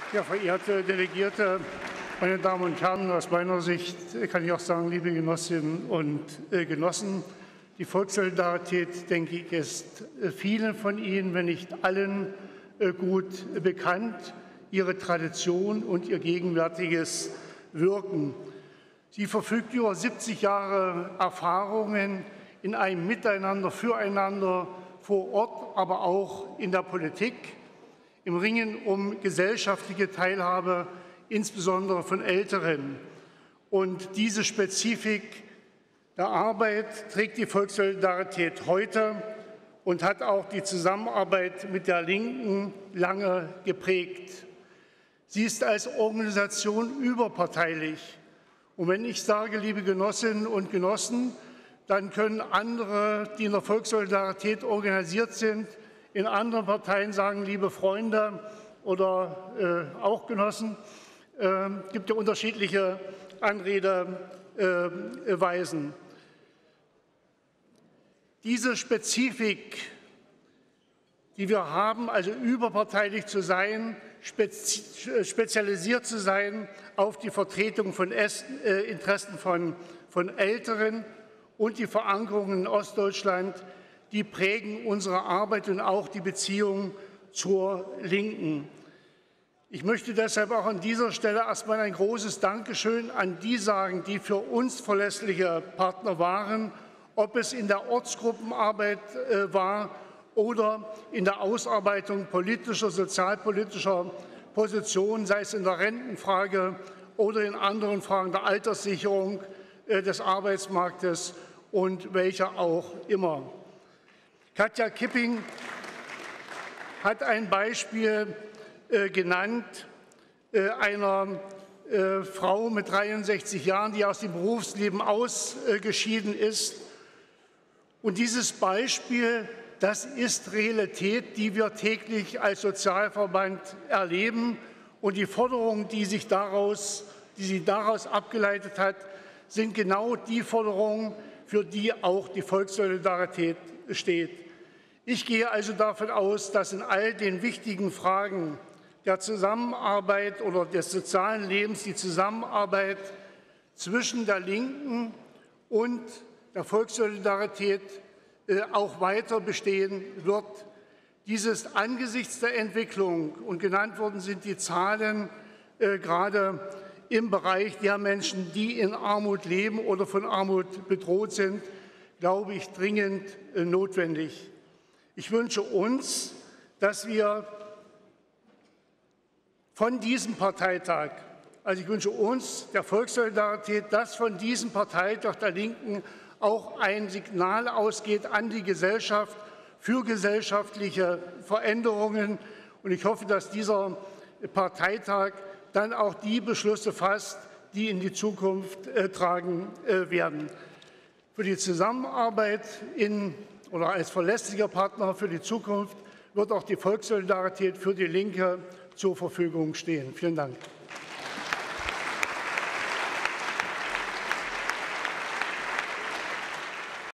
Ja, verehrte Delegierte, meine Damen und Herren, aus meiner Sicht kann ich auch sagen, liebe Genossinnen und Genossen, die Volkssolidarität, denke ich, ist vielen von Ihnen, wenn nicht allen, gut bekannt, ihre Tradition und ihr gegenwärtiges Wirken. Sie verfügt über 70 Jahre Erfahrungen in einem Miteinander, Füreinander vor Ort, aber auch in der Politik, im Ringen um gesellschaftliche Teilhabe, insbesondere von Älteren. Und diese Spezifik der Arbeit trägt die Volkssolidarität heute und hat auch die Zusammenarbeit mit der Linken lange geprägt. Sie ist als Organisation überparteilich. Und wenn ich sage, liebe Genossinnen und Genossen, dann können andere, die in der Volkssolidarität organisiert sind, in anderen Parteien sagen, liebe Freunde oder auch Genossen, gibt ja unterschiedliche Anredeweisen. Diese Spezifik, die wir haben, also überparteilich zu sein, spezialisiert zu sein auf die Vertretung von Interessen von Älteren und die Verankerung in Ostdeutschland, die prägen unsere Arbeit und auch die Beziehung zur Linken. Ich möchte deshalb auch an dieser Stelle erstmal ein großes Dankeschön an die sagen, die für uns verlässliche Partner waren, ob es in der Ortsgruppenarbeit war oder in der Ausarbeitung politischer, sozialpolitischer Positionen, sei es in der Rentenfrage oder in anderen Fragen der Alterssicherung, des Arbeitsmarktes und welcher auch immer. Katja Kipping hat ein Beispiel genannt einer Frau mit 63 Jahren, die aus dem Berufsleben ausgeschieden ist. Und dieses Beispiel, das ist Realität, die wir täglich als Sozialverband erleben. Und die Forderungen, die sie daraus abgeleitet hat, sind genau die Forderungen, für die auch die Volkssolidarität steht. Ich gehe also davon aus, dass in all den wichtigen Fragen der Zusammenarbeit oder des sozialen Lebens die Zusammenarbeit zwischen der Linken und der Volkssolidarität auch weiter bestehen wird. Dies ist angesichts der Entwicklung, und genannt worden sind die Zahlen gerade im Bereich der Menschen, die in Armut leben oder von Armut bedroht sind, glaube ich, dringend notwendig. Ich wünsche uns, dass wir von diesem Parteitag, also ich wünsche uns, der Volkssolidarität, dass von diesem Parteitag der Linken auch ein Signal ausgeht an die Gesellschaft für gesellschaftliche Veränderungen. Und ich hoffe, dass dieser Parteitag dann auch die Beschlüsse fasst, die in die Zukunft tragen werden. Für die Zusammenarbeit oder als verlässlicher Partner für die Zukunft wird auch die Volkssolidarität für die Linke zur Verfügung stehen. Vielen Dank.